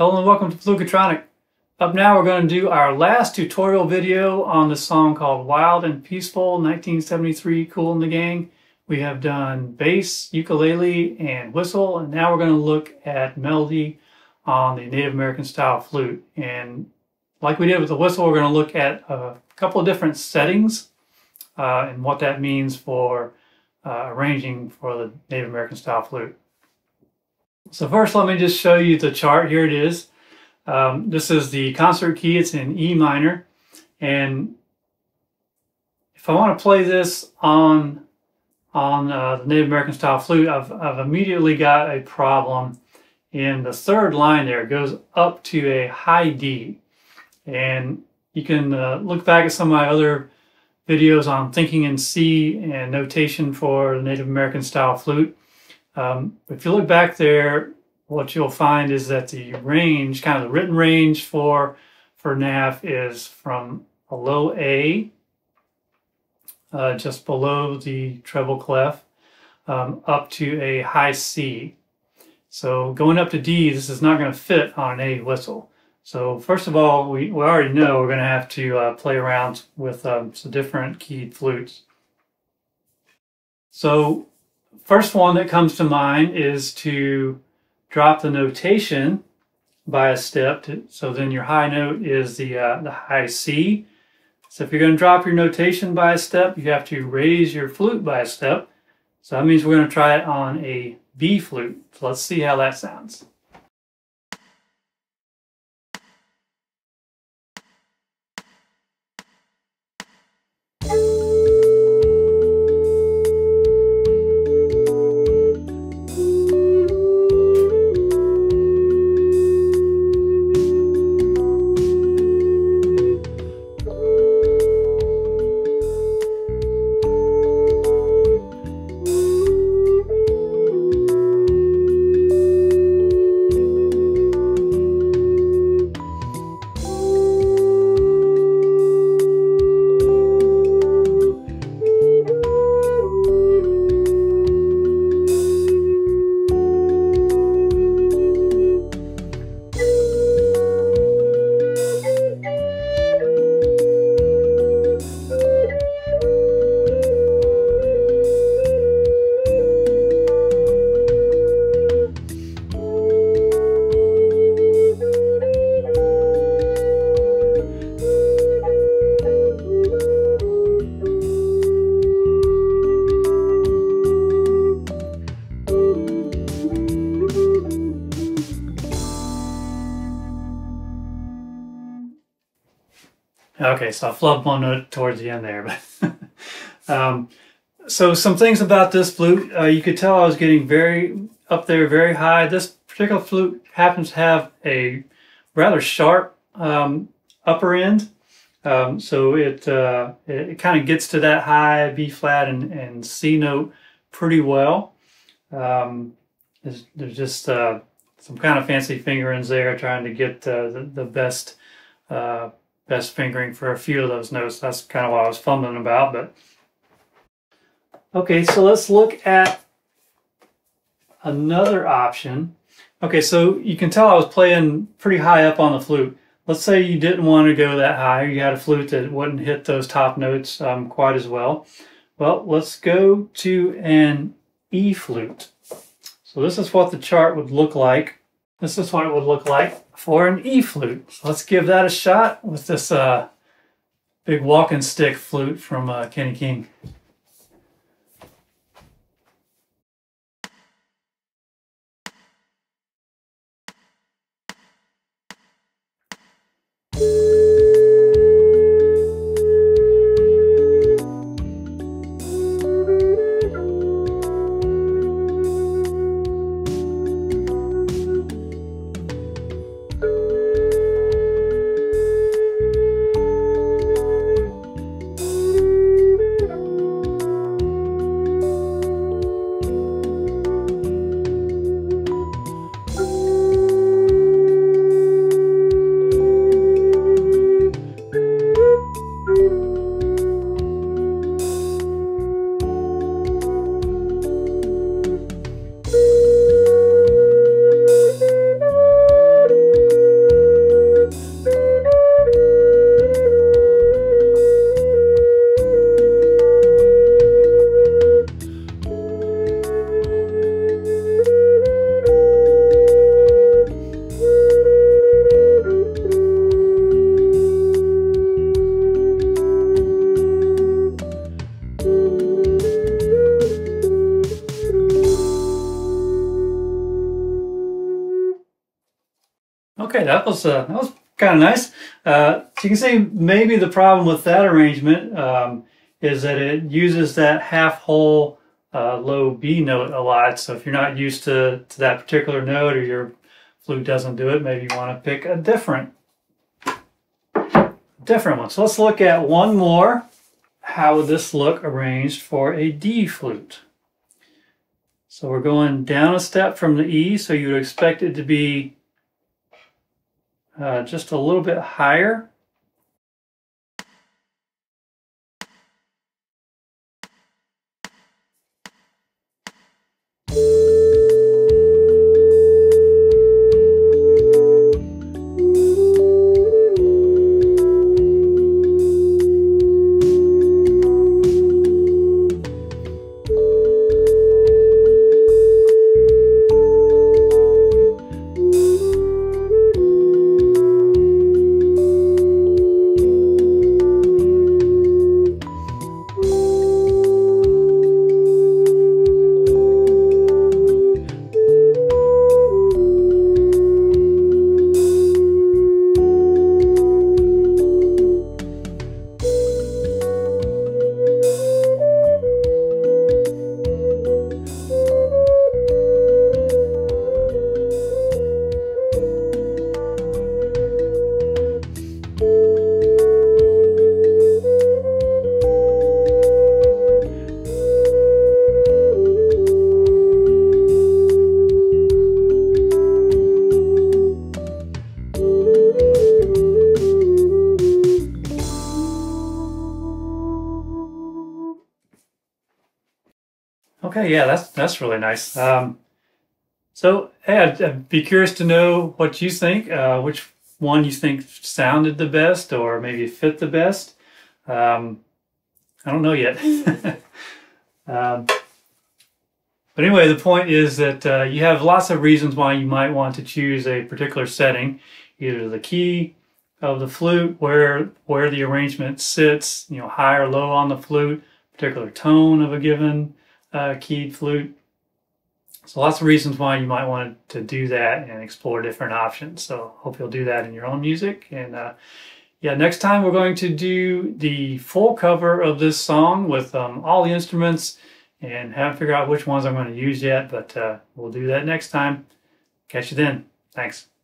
Hello and welcome to Fluketronic. Up now we're going to do our last tutorial video on the song called Wild and Peaceful 1973 Kool and the Gang. We have done bass, ukulele, and whistle, and now we're going to look at melody on the Native American style flute. And like we did with the whistle, we're going to look at a couple of different settings and what that means for arranging for the Native American style flute. So first, let me just show you the chart. Here it is. This is the concert key. It's in E minor. And if I want to play this on the Native American style flute, I've immediately got a problem in the third line there. It goes up to a high D. And you can look back at some of my other videos on thinking in C and notation for the Native American style flute. If you look back there, what you'll find is that the range, kind of the written range for NAF is from a low A, just below the treble clef, up to a high C. So going up to D, this is not going to fit on an A whistle. So first of all, we already know we're going to have to play around with some different keyed flutes. So first one that comes to mind is to drop the notation by a step. So then your high note is the high C. So if you're going to drop your notation by a step, you have to raise your flute by a step. So that means we're going to try it on a B flute. So let's see how that sounds. Okay, so I flubbed one note towards the end there, but so some things about this flute. You could tell I was getting very up there, very high. This particular flute happens to have a rather sharp upper end, so it kind of gets to that high B flat and C note pretty well. There's just some kind of fancy fingerings there, trying to get the best fingering for a few of those notes. That's kind of what I was fumbling about. But okay, so let's look at another option. Okay, so you can tell I was playing pretty high up on the flute. Let's say you didn't want to go that high. You had a flute that wouldn't hit those top notes quite as well. Well, let's go to an E flute. So this is what the chart would look like. This is what it would look like for an E flute. So let's give that a shot with this big walking stick flute from Kenny King. Okay, that was kind of nice. So you can see maybe the problem with that arrangement is that it uses that half whole low B note a lot. So if you're not used to that particular note, or your flute doesn't do it, maybe you want to pick a different one. So let's look at one more. How would this look arranged for a D flute? So we're going down a step from the E, so you would expect it to be just a little bit higher. Okay, yeah, that's really nice. So, hey, I'd be curious to know what you think, which one you think sounded the best or maybe fit the best. I don't know yet. But anyway, the point is that you have lots of reasons why you might want to choose a particular setting, either the key of the flute, where the arrangement sits, you know, high or low on the flute, particular tone of a given keyed flute. So lots of reasons why you might want to do that and explore different options. So hope you'll do that in your own music. And yeah, next time we're going to do the full cover of this song with all the instruments, and haven't figured out which ones I'm going to use yet, but we'll do that next time. Catch you then. Thanks.